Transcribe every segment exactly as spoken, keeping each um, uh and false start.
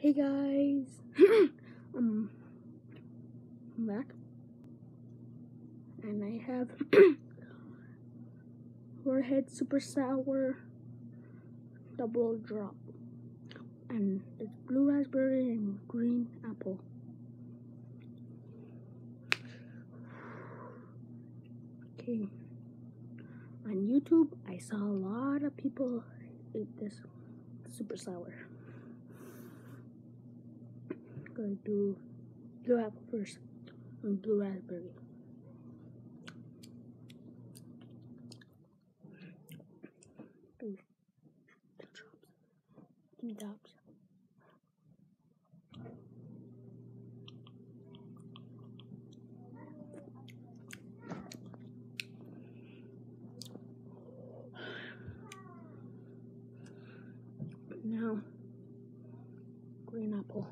Hey guys, um, I'm back, and I have Warhead Super Sour Double Drop, and it's blue raspberry and green apple. Okay, on YouTube, I saw a lot of people eat this super sour. I'm gonna do blue apple first, and blue raspberry. Two, two drops, two drops. Now, green apple.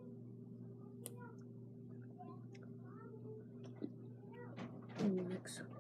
And mix.